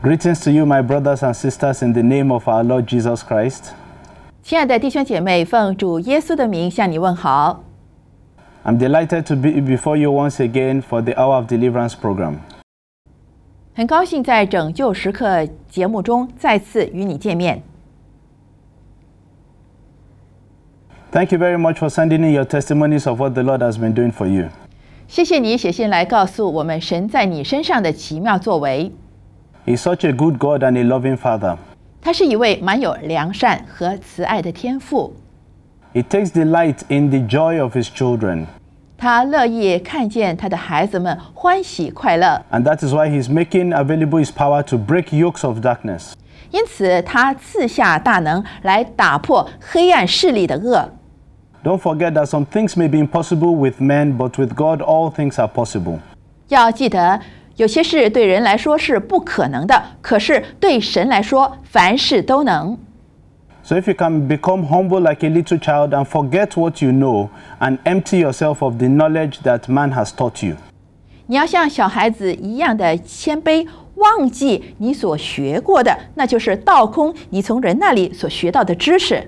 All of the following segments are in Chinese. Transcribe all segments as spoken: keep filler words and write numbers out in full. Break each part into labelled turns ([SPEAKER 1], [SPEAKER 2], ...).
[SPEAKER 1] Greetings to you, my brothers and sisters, in the name of our Lord Jesus Christ.
[SPEAKER 2] 亲爱的弟兄姐妹，奉主耶稣的名向你问好。
[SPEAKER 1] I'm delighted to be before you once again for the Hour of Deliverance program.
[SPEAKER 2] 很高兴在拯救时刻节目中再次与你见面。
[SPEAKER 1] Thank you very much for sending in your testimonies of what the Lord has been doing for you.
[SPEAKER 2] 谢谢你写信来告诉我们神在你身上的奇妙作为。
[SPEAKER 1] He's such a good God and a loving Father.
[SPEAKER 2] 他是一位满有良善和慈爱的天父。
[SPEAKER 1] He takes delight in the joy of his children.
[SPEAKER 2] 他乐意看见他的孩子们欢喜快乐。
[SPEAKER 1] And that is why he's making available his power to break yokes of darkness.
[SPEAKER 2] 因此，他赐下大能来打破黑暗势力的恶。
[SPEAKER 1] Don't forget that some things may be impossible with men, but with God all things are possible.
[SPEAKER 2] 要记得，有些事对人来说是不可能的，可是对神来说，凡事都能。
[SPEAKER 1] So if you can become humble like a little child and forget what you know and empty yourself of the knowledge that man has taught you.
[SPEAKER 2] 你要像小孩子一样的谦卑，忘记你所学过的，那就是倒空你从人那里所学到的知识。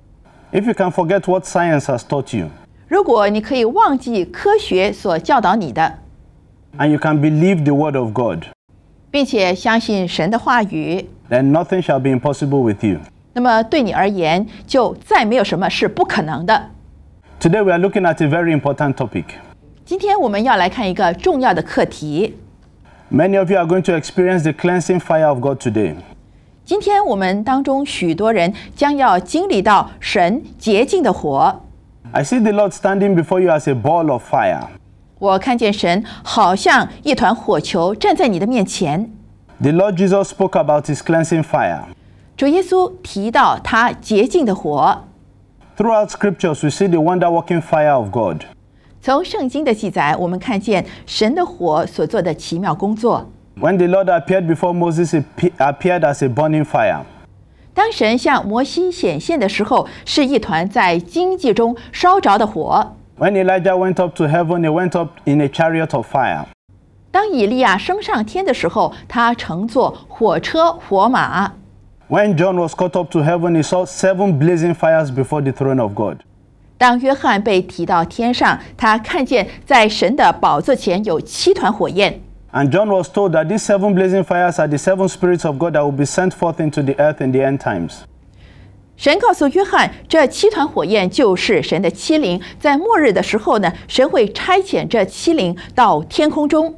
[SPEAKER 1] If you can forget what science has taught you,
[SPEAKER 2] 如果你可以忘记科学所教导你的，
[SPEAKER 1] and you can believe the word of God,
[SPEAKER 2] 并且相信神的话语，
[SPEAKER 1] then nothing shall be impossible with you.
[SPEAKER 2] 那么对你而言，就再没有什么是不可能的。
[SPEAKER 1] Today we are looking at a very important topic.
[SPEAKER 2] 今天我们要来看一个重要的课题。
[SPEAKER 1] Many of you are going to experience the cleansing fire of God today.
[SPEAKER 2] 今天我们当中许多人将要经历到神洁净的火。
[SPEAKER 1] I see the Lord standing before you as a ball of fire.
[SPEAKER 2] 我看见神好像一团火球站在你的面前。
[SPEAKER 1] The Lord Jesus spoke about his cleansing fire.
[SPEAKER 2] 主耶稣提到他洁净的火。
[SPEAKER 1] Throughout scriptures, we see the wonder-working fire of God.
[SPEAKER 2] 从圣经的记载，我们看见神的火所做的奇妙工作。
[SPEAKER 1] When the Lord appeared before Moses, he appeared as a burning fire.
[SPEAKER 2] 当神向摩西显现的时候，是一团在荆棘中烧着的火。
[SPEAKER 1] When Elijah went up to heaven, he went up in a chariot of fire.
[SPEAKER 2] 当以利亚升上天的时候，他乘坐火车火马。
[SPEAKER 1] When John was caught up to heaven, he saw seven blazing fires before the throne of God.
[SPEAKER 2] 当约翰被提到天上，他看见在神的宝座前有七团火焰。
[SPEAKER 1] And John was told that these seven blazing fires are the seven spirits of God that will be sent forth into the earth in the end times.
[SPEAKER 2] 神告诉约翰，这七团火焰就是神的七灵，在末日的时候呢，神会差遣这七灵到天空中。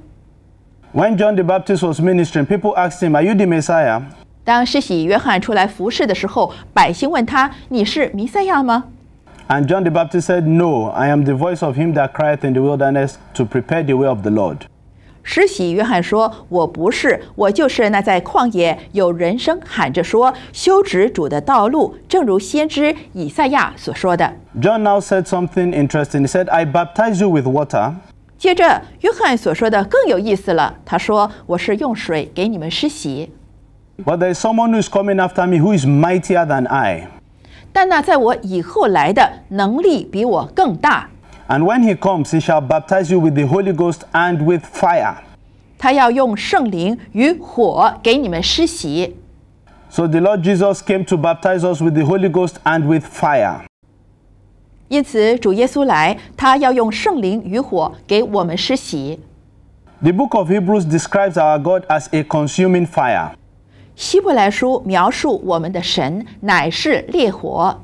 [SPEAKER 1] When John the Baptist was ministering, people asked him, "Are you the Messiah?"
[SPEAKER 2] 当施洗约翰出来服侍的时候，百姓问他：“你是弥赛亚吗？”
[SPEAKER 1] And John the Baptist said, "No, I am the voice of him that crieth in the wilderness to prepare the way of the Lord."
[SPEAKER 2] 施洗约翰说：“我不是，我就是那在旷野有人声喊着说，修直主的道路，正如先知以赛亚所说的。”
[SPEAKER 1] John now said something interesting. He said, "I baptize you with water."
[SPEAKER 2] 接着，约翰所说的更有意思了。他说：“我是用水给你们施洗，
[SPEAKER 1] But there is someone who is coming after me who is mightier than I.
[SPEAKER 2] 但那在我以后来的能力比我更大。
[SPEAKER 1] And when he comes, he shall baptize you with the Holy Ghost and with fire."
[SPEAKER 2] 他要用圣灵与火给你们施洗。
[SPEAKER 1] So the Lord Jesus came to baptize us with the Holy Ghost and with fire.
[SPEAKER 2] 因此，主耶稣来，他要用圣灵与火给我们施洗。
[SPEAKER 1] The book of Hebrews describes our God as a consuming fire.
[SPEAKER 2] 希伯来书描述我们的神乃是烈火。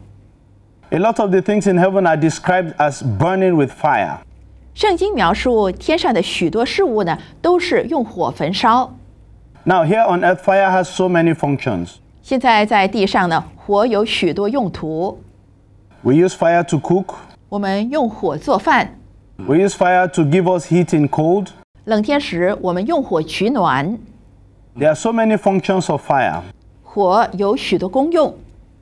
[SPEAKER 1] A lot of the things in heaven are described as burning with fire.
[SPEAKER 2] 圣经描述天上的许多事物呢，都是用火焚烧。
[SPEAKER 1] Now here on earth, fire has so many functions.
[SPEAKER 2] 现在在地上呢，火有许多用途。
[SPEAKER 1] We use fire to cook.
[SPEAKER 2] 我们用火做饭，
[SPEAKER 1] We use fire to give us heat in cold.
[SPEAKER 2] 冷天时我们用火取暖。
[SPEAKER 1] There are so many functions of fire.
[SPEAKER 2] 火有许多功用，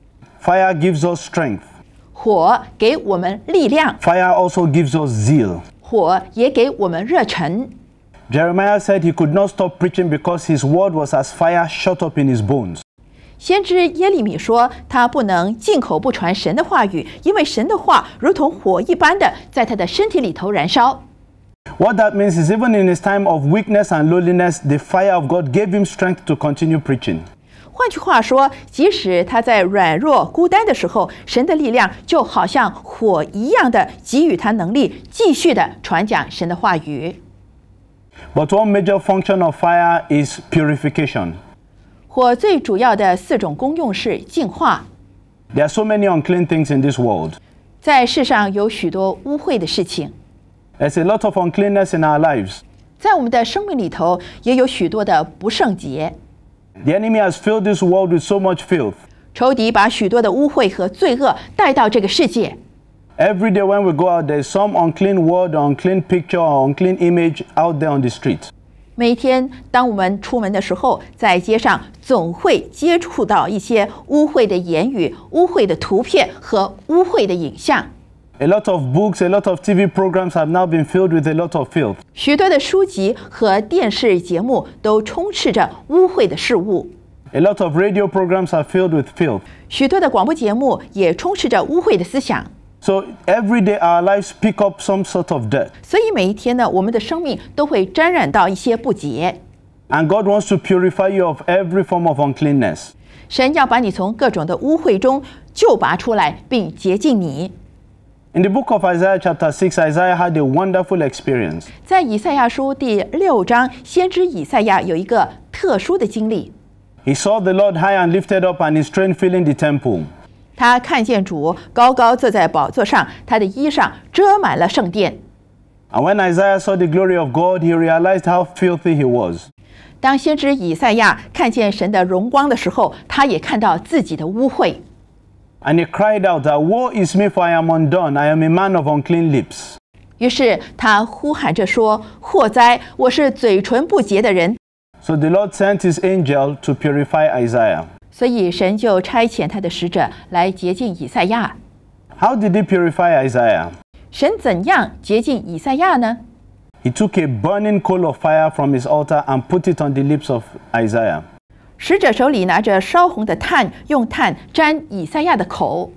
[SPEAKER 1] Fire gives us strength.
[SPEAKER 2] 火给我们力量，
[SPEAKER 1] Fire also gives us zeal.
[SPEAKER 2] 火也给我们热忱。
[SPEAKER 1] Jeremiah said he could not stop preaching because his word was as fire shut up in his bones.
[SPEAKER 2] 先知耶利米说，他不能进口不传神的话语，因为神的话如同火一般的在他的身体里头燃烧。
[SPEAKER 1] What that means is even in his time of weakness and loneliness, the fire of God gave him strength to continue preaching.
[SPEAKER 2] 换句话说，即使他在软弱、孤单的时候，神的力量就好像火一样的给予他能力，继续的传讲神的话语。
[SPEAKER 1] But one major function of fire is purification.
[SPEAKER 2] 火最主要的四种功用是净化。
[SPEAKER 1] There are so many unclean things in this world.
[SPEAKER 2] 在世上有许多污秽的事情。
[SPEAKER 1] There's a lot of uncleanness in our lives.
[SPEAKER 2] 在我们的生命里头，也有许多的不圣洁。
[SPEAKER 1] The enemy has filled this world with so much filth.
[SPEAKER 2] 仇敌把许多的污秽和罪恶带到这个世界。
[SPEAKER 1] Every day when we go out, there's some unclean word, or unclean picture, or unclean image out there on the street.
[SPEAKER 2] 每一天，当我们出门的时候，在街上总会接触到一些污秽的言语、污秽的图片和污秽的影像。
[SPEAKER 1] A lot of books, a lot of T V programs have now been filled with a lot of filth.
[SPEAKER 2] 许多的书籍和电视节目都充斥着污秽的事物。
[SPEAKER 1] A lot of radio programs are filled with filth.
[SPEAKER 2] 许多的广播节目也充斥着污秽的思想。
[SPEAKER 1] So every day our lives pick up some sort of dirt.
[SPEAKER 2] 所以每一天呢，我们的生命都会沾染到一些不洁。
[SPEAKER 1] And God wants to purify you of every form of uncleanness.
[SPEAKER 2] 神要把你从各种的污秽中救拔出来，并洁净你。
[SPEAKER 1] In the book of Isaiah chapter six, Isaiah had a wonderful experience.
[SPEAKER 2] 在以赛亚书第六章，先知以赛亚有一个特殊的经历。
[SPEAKER 1] He saw the Lord high and lifted up, and his train filling the temple.
[SPEAKER 2] 他看见主高高坐在宝座上，他的衣裳遮满了圣殿。
[SPEAKER 1] And when Isaiah saw the glory of God, he realized how filthy he was.
[SPEAKER 2] 当先知以赛亚看见神的荣光的时候，他也看到自己的污秽。
[SPEAKER 1] And he cried out that, "Woe is me, for I am undone. I am a man of unclean lips."
[SPEAKER 2] 于是他呼喊着说：“祸哉！我是嘴唇不洁的人。”
[SPEAKER 1] So the Lord sent his angel to purify Isaiah.
[SPEAKER 2] 所以神就差遣他的使者来洁净以赛亚。
[SPEAKER 1] How did he purify Isaiah?
[SPEAKER 2] 神怎样洁净以赛亚呢？
[SPEAKER 1] He took a burning coal of fire from his altar and put it on the lips of Isaiah.
[SPEAKER 2] 使者手里拿着烧红的炭，用炭沾以赛亚的口。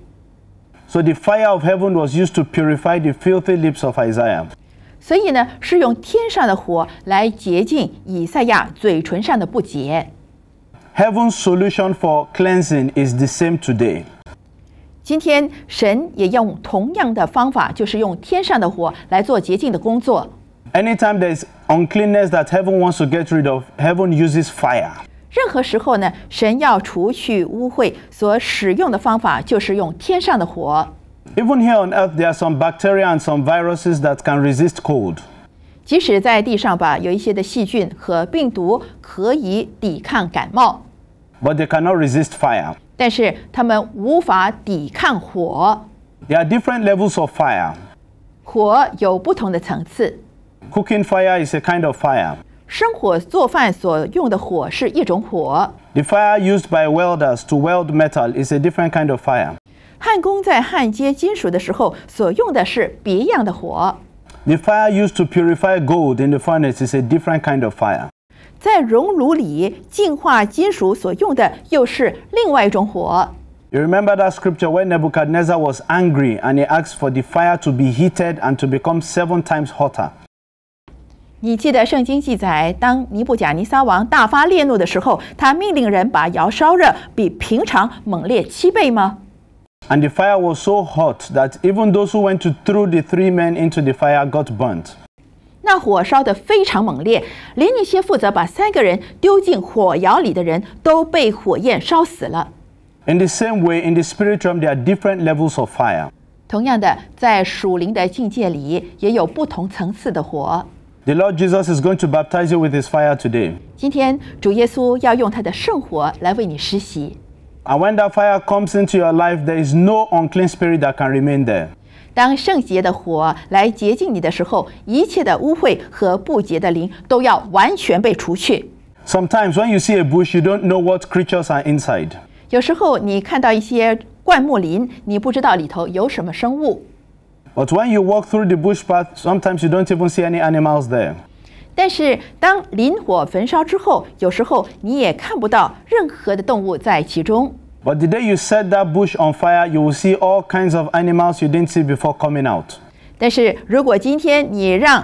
[SPEAKER 1] So the fire of heaven was used to purify the filthy lips of Isaiah.
[SPEAKER 2] 所以呢，是用天上的火来洁净以赛亚嘴唇上的不洁。
[SPEAKER 1] Heaven's solution for cleansing is the same today.
[SPEAKER 2] 今天神也用同样的方法，就是用天上的火来做洁净的工作。
[SPEAKER 1] Anytime there's uncleanness that heaven wants to get rid of, heaven uses fire.
[SPEAKER 2] 任何时候呢，神要除去污秽，所使用的方法就是用天上的火。
[SPEAKER 1] Even here on earth, there are some bacteria and some viruses that can resist cold.
[SPEAKER 2] 即使在地上吧，有一些的细菌和病毒可以抵抗感冒，
[SPEAKER 1] But they cannot resist fire.
[SPEAKER 2] 但是它们无法抵抗火。
[SPEAKER 1] There are different levels of fire.
[SPEAKER 2] 火有不同的层次，
[SPEAKER 1] Cooking fire is a kind of fire.
[SPEAKER 2] 生火做饭所用的火是一种火，
[SPEAKER 1] The fire used by welders to weld metal is a different kind of fire.
[SPEAKER 2] 焊工在焊接金属的时候所用的是别样的火。
[SPEAKER 1] The fire used to purify gold in the furnace is a different kind of fire.
[SPEAKER 2] 在熔炉里净化金属所用的又是另外一种火。
[SPEAKER 1] You remember that scripture where Nebuchadnezzar was angry and he asked for the fire to be heated and to become seven times hotter.
[SPEAKER 2] 你记得圣经记载，当尼布甲尼撒王大发烈怒的时候，他命令人把窑烧热，比平常猛烈七倍吗？
[SPEAKER 1] And the fire was so hot that even those who went to throw the three men into the fire got burnt.
[SPEAKER 2] 那火烧得非常猛烈，连那些负责把三个人丢进火窑里的人都被火焰烧死了。
[SPEAKER 1] In the same way, in the spirit realm, there are different levels of fire.
[SPEAKER 2] 同样的，在属灵的境界里，也有不同层次的火。
[SPEAKER 1] The Lord Jesus is going to baptize you with his fire today.
[SPEAKER 2] 今天，主耶稣要用他的圣火来为你施洗。
[SPEAKER 1] And when that fire comes into your life, there is no unclean spirit that can remain there.
[SPEAKER 2] 当圣洁的火来洁净你的时候，一切的污秽和不洁的灵都要完全被除去。
[SPEAKER 1] Sometimes when you see a bush, you don't know what creatures are inside.
[SPEAKER 2] 有时候你看到一些灌木林，你不知道里头有什么生物。
[SPEAKER 1] But when you walk through the bush path, sometimes you don't even see any animals there.
[SPEAKER 2] 但是当林火焚烧之后，有时候你也看不到任何的动物在其中。
[SPEAKER 1] But the day you set that bush on fire, you will see all kinds of animals you didn't see before coming out.
[SPEAKER 2] 但是如果今天你让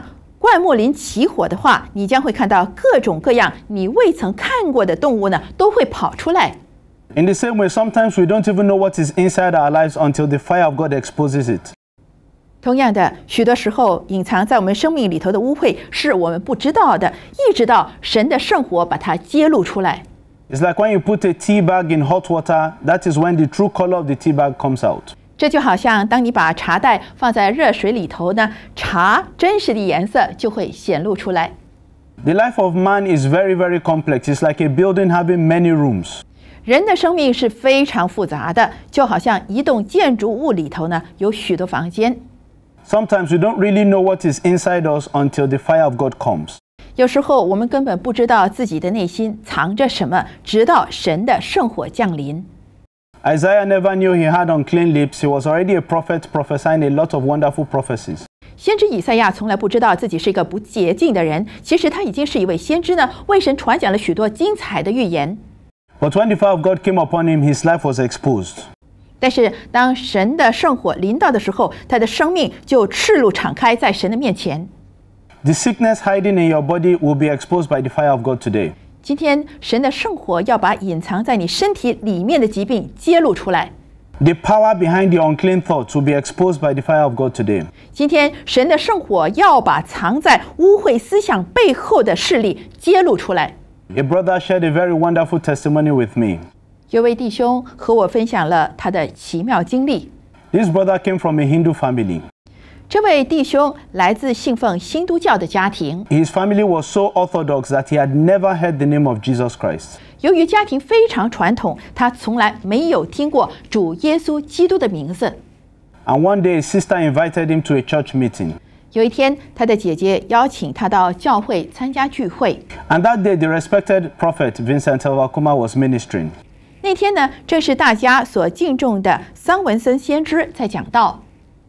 [SPEAKER 2] 灌木林起火的话，你将会看到各种各样你未曾看过的动物呢，都会跑出来。
[SPEAKER 1] In the same way, sometimes we don't even know what is inside our lives until the fire of God exposes it.
[SPEAKER 2] 同样的，许多时候隐藏在我们生命里头的污秽是我们不知道的，一直到神的圣火把它揭露出来。
[SPEAKER 1] It's like when you put a tea bag in hot water, that is when the true color of the tea bag comes out.
[SPEAKER 2] 这就好像当你把茶袋放在热水里头呢，茶真实的颜色就会显露出来。
[SPEAKER 1] The life of man is very, very complex. It's like a building having many rooms.
[SPEAKER 2] 人的生命是非常复杂的，就好像一栋建筑物里头呢有许多房间。
[SPEAKER 1] Sometimes we don't really know what is inside us until the fire of God comes.
[SPEAKER 2] 有时候我们根本不知道自己的内心藏着什么，直到神的圣火降临。
[SPEAKER 1] Isaiah never knew he had unclean lips. He was already a prophet prophesying a lot of wonderful prophecies.
[SPEAKER 2] 先知以赛亚从来不知道自己是一个不洁净的人，其实他已经是一位先知呢，为神传讲了许多精彩的预言。
[SPEAKER 1] But when the fire of God came upon him, his life was exposed.
[SPEAKER 2] 但是当神的圣火临到的时候，他的生命就赤露敞开在神的面前。
[SPEAKER 1] The sickness hiding in your body will be exposed by the fire of God today.
[SPEAKER 2] 今天神的圣火要把隐藏在你身体里面的疾病揭露出来。
[SPEAKER 1] The power behind the unclean thoughts will be exposed by the fire of God today.
[SPEAKER 2] 今天神的圣火要把藏在污秽思想背后的势力揭露出来。
[SPEAKER 1] A brother shared a very wonderful testimony with me.
[SPEAKER 2] 有位弟兄和我分享了他的奇妙经历。
[SPEAKER 1] This brother came from a Hindu family.
[SPEAKER 2] 这位弟兄来自信奉新都教的家庭。
[SPEAKER 1] His family was so orthodox that he had never heard the name of Jesus Christ.
[SPEAKER 2] 由于家庭非常传统，他从来没有听过主耶稣基督的名字。
[SPEAKER 1] And one day, his sister invited him to a church meeting.
[SPEAKER 2] 有一天，他的姐姐邀请他到教会参加聚会。
[SPEAKER 1] And that day, the respected prophet Vincent Elvakuma was ministering.
[SPEAKER 2] 那天呢，正是大家所敬重的桑文森先知在讲道。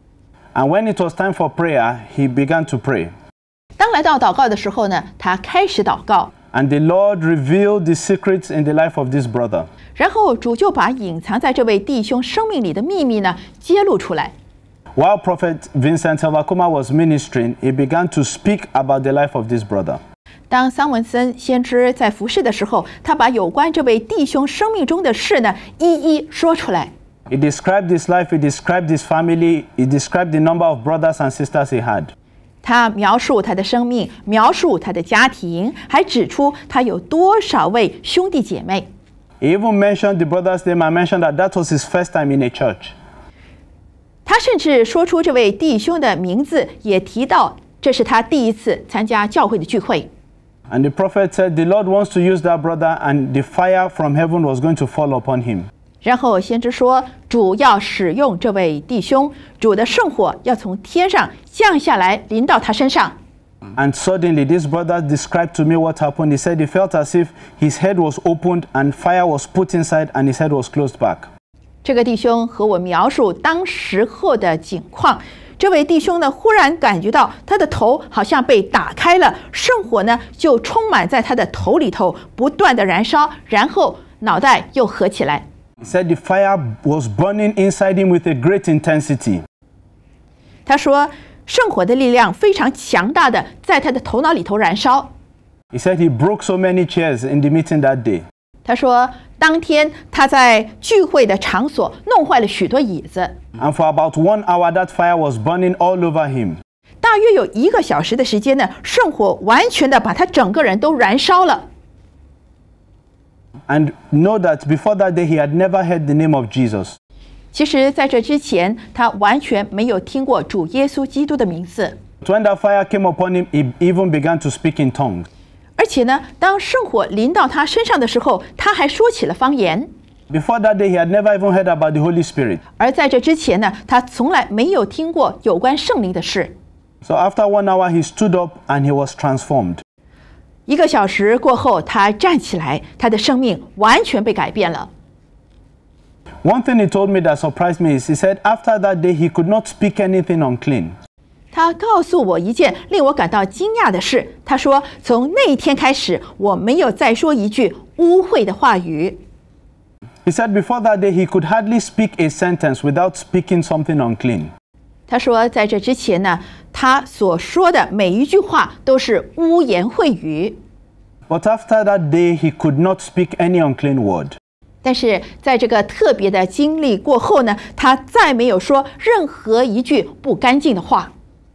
[SPEAKER 1] And when it was time for prayer, he began to pray.
[SPEAKER 2] 当来到祷告的时候呢，他开始祷告。
[SPEAKER 1] And the Lord revealed the secrets in the life of this brother.
[SPEAKER 2] 然后主就把隐藏在这位弟兄生命里的秘密呢揭露出来。
[SPEAKER 1] While Prophet Vincent Elvakuma was ministering, he began to speak about the life of this brother.
[SPEAKER 2] 当桑文森先知在服侍的时候，他把有关这位弟兄生命中的事呢一一说出来。
[SPEAKER 1] He described his life, he described his family, he described the number of brothers and sisters he had.
[SPEAKER 2] 他描述他的生命，描述他的家庭，还指出他有多少位兄弟姐妹。
[SPEAKER 1] He even mentioned the brother's name and mentioned that that was his first time in a church.
[SPEAKER 2] 他甚至说出这位弟兄的名字，也提到这是他第一次参加教会的聚会。
[SPEAKER 1] And the prophet said the Lord wants to use that brother and the fire from heaven was going to fall upon him.
[SPEAKER 2] 然后先知说，主要使用这位弟兄，主的圣火要从天上降下来，临到他身上。
[SPEAKER 1] And suddenly this brother described to me what happened. He said he felt as if his head was opened and fire was put inside and his head was closed back.
[SPEAKER 2] 这个弟兄和我描述当时候的景况。这位弟兄呢，忽然感觉到他的头好像被打开了，圣火呢就充满在他的头里头，不断的燃烧，然后脑袋又合起来。
[SPEAKER 1] He said the fire was burning inside him with a great intensity.
[SPEAKER 2] 他说，圣火的力量非常强大的在他的头脑里头燃烧。
[SPEAKER 1] He said he broke so many chairs in the meeting that day.
[SPEAKER 2] 他说，当天他在聚会的场所弄坏了许多椅子。
[SPEAKER 1] And for about one hour, that fire was burning all over him.
[SPEAKER 2] 大约有一个小时的时间呢，圣火完全的把他整个人都燃烧了。
[SPEAKER 1] And know that before that day, he had never heard the name of Jesus.
[SPEAKER 2] 其实在这之前，他完全没有听过主耶稣基督的名字。
[SPEAKER 1] But when that fire came upon him, he even began to speak in tongues.
[SPEAKER 2] 而且呢，当圣火临到他身上的时候，他还说起了方言。
[SPEAKER 1] Before that day, he had never even heard about the Holy Spirit.
[SPEAKER 2] 而在这之前呢，他从来没有听过有关圣灵的事。
[SPEAKER 1] So after one hour, he stood up and he was transformed.
[SPEAKER 2] 一个小时过后，他站起来，他的生命完全被改变了。
[SPEAKER 1] One thing he told me that surprised me is he said after that day, he could not speak anything unclean.
[SPEAKER 2] 他告诉我一件令我感到惊讶的事。他说，从那一天开始，我没有再说一句污秽的话语。
[SPEAKER 1] He said before that day, he could hardly speak a sentence without speaking something unclean.
[SPEAKER 2] 他说，在这之前呢，他所说的每一句话都是污言秽语。
[SPEAKER 1] But after that day, he could not speak any unclean word.
[SPEAKER 2] 但是在这个特别的经历过后呢，他再没有说任何一句不干净的话。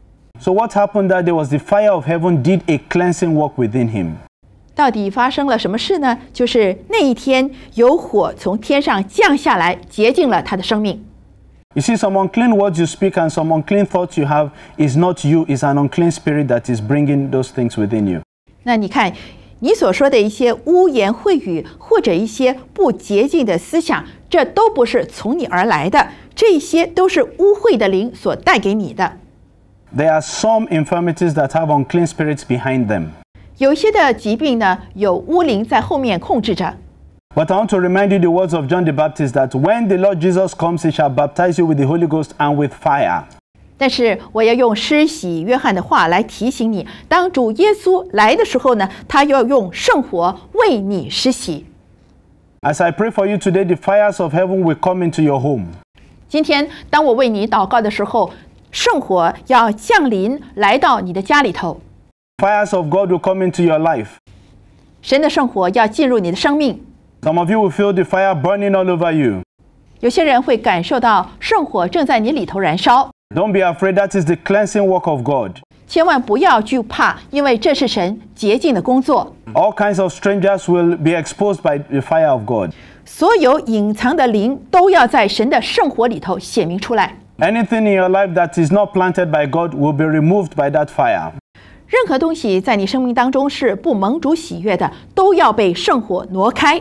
[SPEAKER 1] So what happened that day was the fire of heaven did a cleansing work within him.
[SPEAKER 2] 到底发生了什么事呢？就是那一天有火从天上降下来，洁净了他的生命。
[SPEAKER 1] You see, some unclean words you speak and some unclean thoughts you have is not you, it's an unclean spirit that is bringing those things within you.
[SPEAKER 2] 那你看，你所说的一些污言秽语，或者一些不洁净的思想，这都不是从你而来的，这些都是污秽的灵所带给你的。
[SPEAKER 1] There are some infirmities that have unclean spirits behind them.
[SPEAKER 2] 有一些的疾病呢，有污灵在后面控制着。
[SPEAKER 1] But I want to remind you the words of John the Baptist that when the Lord Jesus comes, he shall baptize you with the Holy Ghost and with fire.
[SPEAKER 2] 但是我要用施洗约翰的话来提醒你，当主耶稣来的时候呢，他要用圣火为你施洗。
[SPEAKER 1] As I pray for you today, the fires of heaven will come into your home.
[SPEAKER 2] 今天当我为你祷告的时候，圣火要降临来到你的家里头。
[SPEAKER 1] Fires of God will come into your life.
[SPEAKER 2] 神的圣火要进入你的生命。
[SPEAKER 1] Some of you will feel the fire burning all over you.
[SPEAKER 2] 有些人会感受到圣火正在你里头燃烧。
[SPEAKER 1] Don't be afraid, that is the cleansing work of God.
[SPEAKER 2] 千万不要惧怕，因为这是神洁净的工作。
[SPEAKER 1] All kinds of strangers will be exposed by the fire of God.
[SPEAKER 2] 所有隐藏的灵都要在神的圣火里头显明出来。
[SPEAKER 1] Anything in your life that is not planted by God will be removed by that fire.
[SPEAKER 2] 任何东西在你生命当中是不蒙主喜悦的，都要被圣火挪开。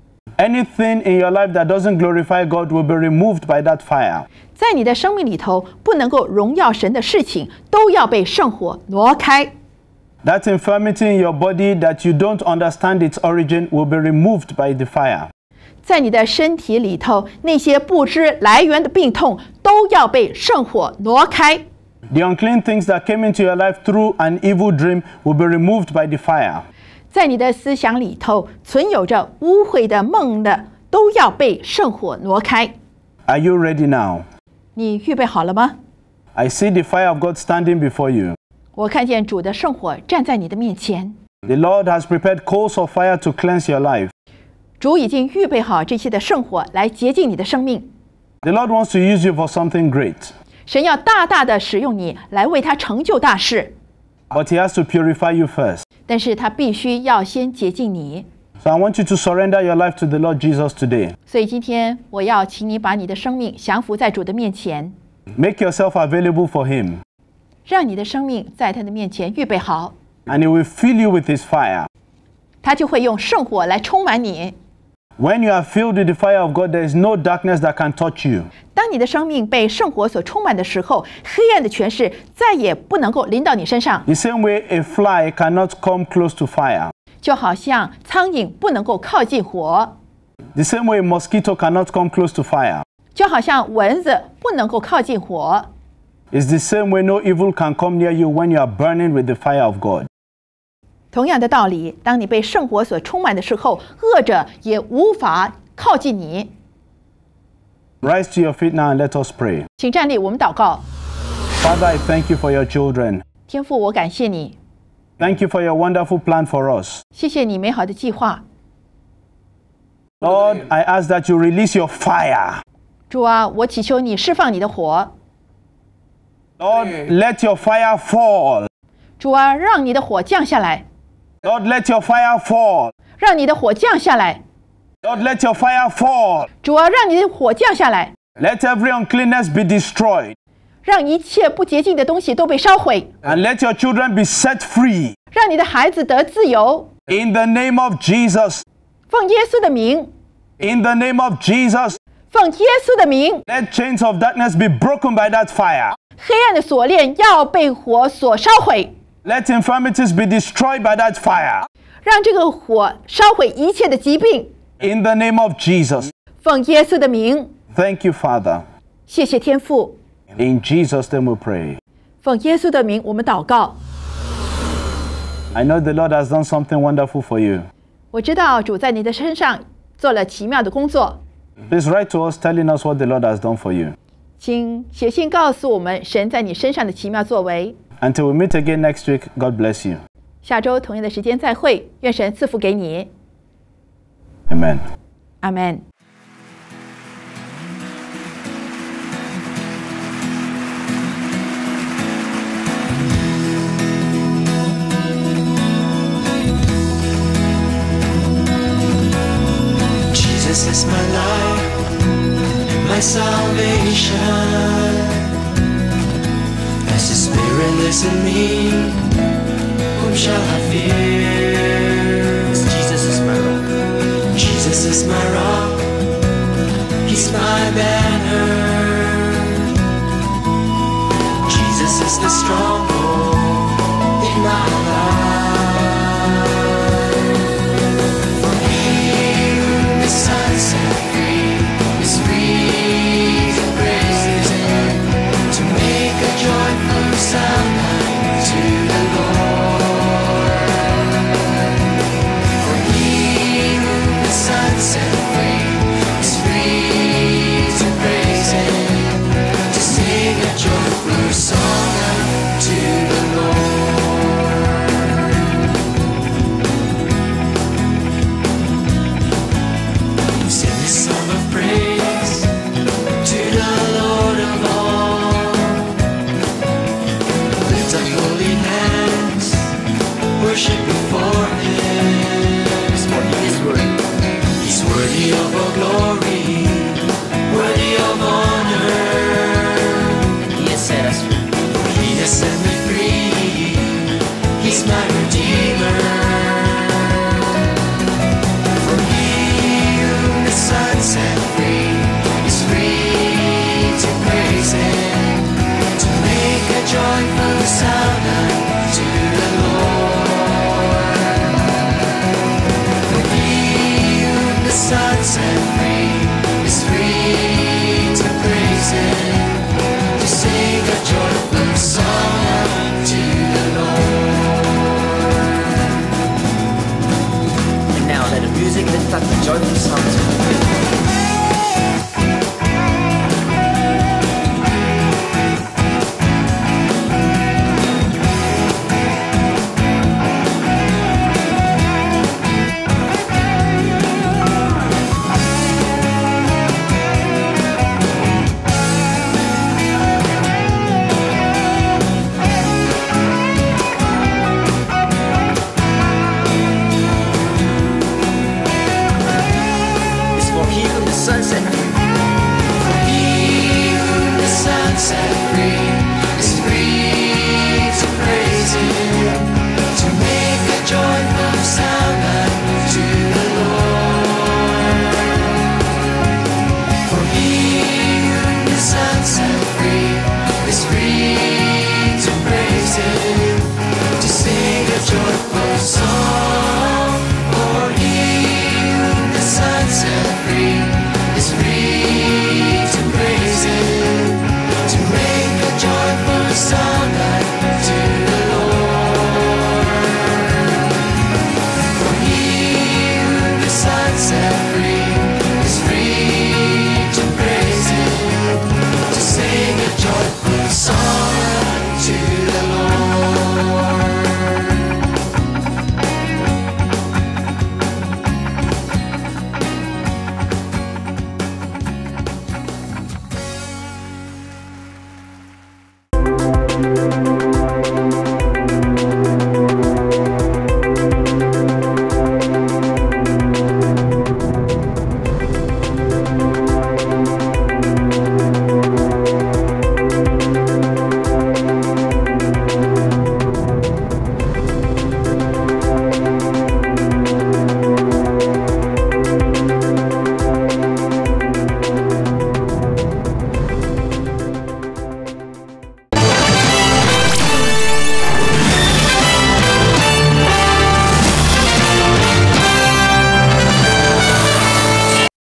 [SPEAKER 1] Anything in your life that doesn't glorify God will be removed by that fire.
[SPEAKER 2] 在你的生命里头不能够荣耀神的事情，都要被圣火挪开。
[SPEAKER 1] That infirmity in your body that you don't understand its origin will be removed by the fire.
[SPEAKER 2] 在你的身体里头，那些不知来源的病痛都要被圣火挪开。
[SPEAKER 1] The unclean things that came into your life through an evil dream will be removed by the fire.
[SPEAKER 2] 在你的思想里头存有着污秽的梦的，都要被圣火挪开。
[SPEAKER 1] Are you ready now?
[SPEAKER 2] 你预备好了吗？
[SPEAKER 1] I see the fire of God standing before you.
[SPEAKER 2] 我看见主的圣火站在你的面前。
[SPEAKER 1] The Lord has prepared coals of fire to cleanse your life.
[SPEAKER 2] 主已经预备好这些的圣火来洁净你的生命。
[SPEAKER 1] The Lord wants to use you for something great.
[SPEAKER 2] 神要大大的使用你来为他成就大事。
[SPEAKER 1] But he has to purify you first.
[SPEAKER 2] 但是他必须要先洁净你。
[SPEAKER 1] So I want you to surrender your life to the Lord Jesus today.
[SPEAKER 2] 所以今天我要请你把你的生命降服在主的面前，
[SPEAKER 1] Make yourself available for him.
[SPEAKER 2] 让你的生命在他的面前预备好，
[SPEAKER 1] And he will fill you with his fire.
[SPEAKER 2] 他就会用圣火来充满你。
[SPEAKER 1] When you are filled with the fire of God, there is no darkness that can touch you.
[SPEAKER 2] 当你的生命被圣火所充满的时候，黑暗的权势再也不能够临到你身上。
[SPEAKER 1] The same way a fly cannot come close to fire.
[SPEAKER 2] 就好像苍蝇不能够靠近火，
[SPEAKER 1] The same way a mosquito cannot come close to fire.
[SPEAKER 2] 就好像蚊子不能够靠近火。
[SPEAKER 1] It's the same way no evil can come near you when you are burning with the fire of God.
[SPEAKER 2] 同样的道理，当你被圣火所充满的时候，恶者也无法靠近你。
[SPEAKER 1] Rise to your feet now and let us pray.
[SPEAKER 2] 请站立，我们祷告。
[SPEAKER 1] Father, I thank you for your children.
[SPEAKER 2] 天父，我感谢你，
[SPEAKER 1] Thank you for your wonderful plan for us.
[SPEAKER 2] 谢谢你美好的计划。
[SPEAKER 1] Lord, I ask that you release your fire.
[SPEAKER 2] 主啊，我祈求你释放你的火。
[SPEAKER 1] Lord, let your fire fall.
[SPEAKER 2] 主啊，让你的火降下来，
[SPEAKER 1] Lord, let your fire fall.
[SPEAKER 2] 让你的火降下来。
[SPEAKER 1] Lord, let your fire fall.
[SPEAKER 2] 主啊，让你的火降下来，
[SPEAKER 1] Let every uncleanness be destroyed.
[SPEAKER 2] 让一切不洁净的东西都被烧毁，
[SPEAKER 1] And let your children be set free.
[SPEAKER 2] 让你的孩子得自由。
[SPEAKER 1] In the name of Jesus.
[SPEAKER 2] 奉耶稣的名，
[SPEAKER 1] In the name of Jesus.
[SPEAKER 2] 奉耶稣的名，
[SPEAKER 1] Let chains of darkness be broken by that fire.
[SPEAKER 2] 黑暗的锁链要被火所烧毁，
[SPEAKER 1] Let infirmities be destroyed by that fire.
[SPEAKER 2] 让这个火烧毁一切的疾病。
[SPEAKER 1] In the name of Jesus.
[SPEAKER 2] 奉耶稣的名，
[SPEAKER 1] Thank you, Father.
[SPEAKER 2] 谢谢天父。
[SPEAKER 1] In Jesus' name we pray.
[SPEAKER 2] 奉耶稣的名，我们祷告。
[SPEAKER 1] I know the Lord has done something wonderful for you.
[SPEAKER 2] 我知道主在你的身上做了奇妙的工作，
[SPEAKER 1] Please write to us telling us what the Lord has done for you.
[SPEAKER 2] 请写信告诉我们神在你身上的奇妙作为。
[SPEAKER 1] Until we meet again next week, God bless you.
[SPEAKER 2] 下周同样的时间再会，愿神赐福给你。
[SPEAKER 1] Amen.
[SPEAKER 2] 阿们。
[SPEAKER 3] Jesus is my life, my salvation. As the Spirit lives in me, whom shall I fear? Jesus is my rock. Jesus is my rock. He's my banner. Jesus is the stronghold in my life. Sunset free.